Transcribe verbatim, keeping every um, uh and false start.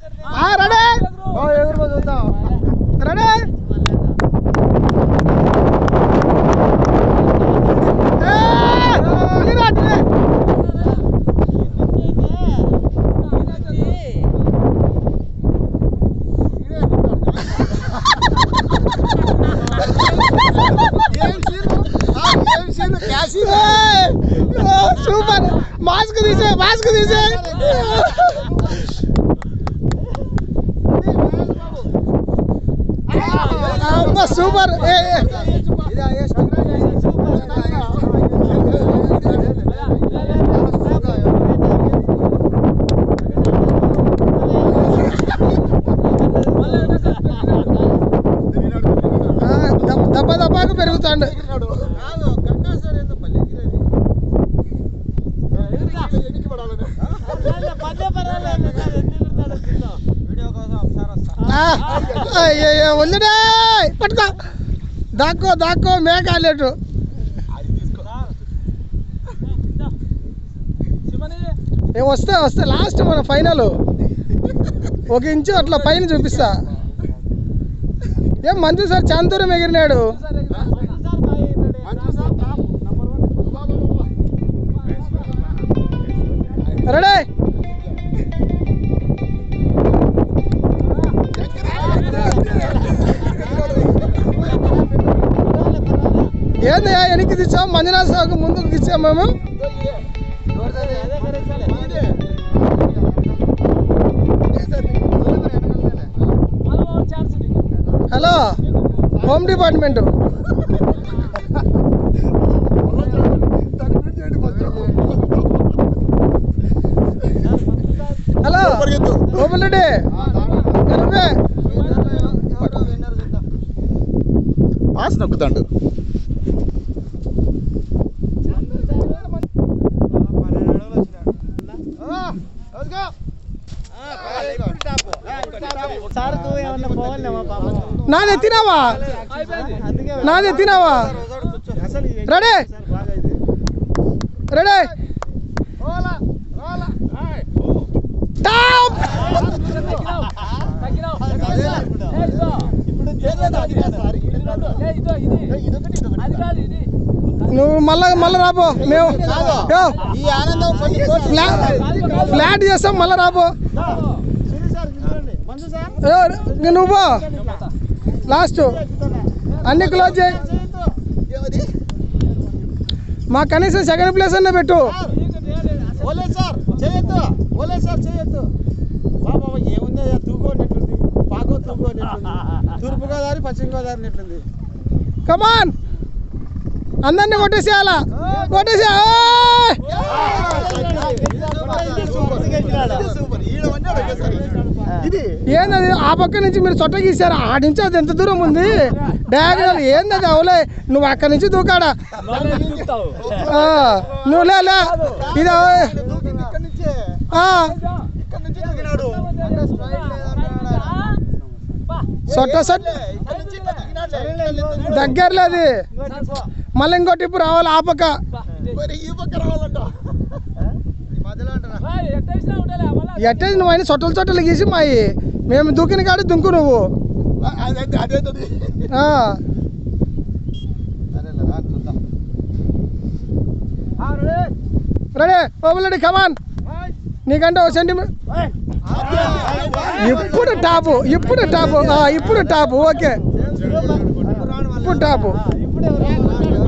ready ready super mask తీసే mask తీసే super దెబ్బ దెబ్బకు పెరుగుతాడు వదిలే పట్టుకో దాక్కో దాక్కో మేకాలేటు ఏ వస్తే వస్తే లాస్ట్ మన ఫైనల్ ఒక ఇంచు అట్లా పైన చూపిస్తా ఏం మంచి సార్ చాలా దూరం ఎగిరినాడు రెడీ ఏందయ్యా వెనక్కి తెచ్చాం మంజునాథ్ సాగు ముందుకు తెచ్చాం మేము hello home department hello Gopal Reddy pass నొక్కుతాడు నాది ఎత్తినావా నాది ఎత్తినావా రెడీ రెడీ టాప్ నువ్వు మళ్ళా మళ్ళీ రాబో మేము ఫ్లాట్ చేస్తాం మళ్ళీ రాబో నువ్వు లాస్ట్ అన్ని క్లోజ్ చేయి మా కనీసం సెకండ్ ప్లేస్ అన్న పెట్టు తూర్పు గోదావరి పశ్చిమ గోదావరి నెట్లుంది కమాన్ అందరినీ కొట్టేసేయాలా కొట్టేసే ఏందది ఆ పక్క నుంచి మీరు చొట్ట గీసారు ఆ నుంచి అది ఎంత దూరం ఉంది డయాగ్నల్ ఏందది అవులే నువ్వు అక్కడి నుంచి దూకాడా నువ్వు లే ఇది సొట్ట సొట్ట దగ్గరలో అది మళ్ళీ ఇంకో టిప్పు రావాలి ఆ పక్క ఎట్టేసి నువ్వు అయినా చొట్టలు చొట్టలు గీసి మాయి మేము దూకిన కాడు దుంకు నువ్వు రెడీ ఓబులెడ్డి కమాన్ నీకంటే ఒక సెంటిమీటర్ ఇప్పుడు టాపు ఇప్పుడు టాపు ఇప్పుడు టాపు ఓకే ఇప్పుడు టాపు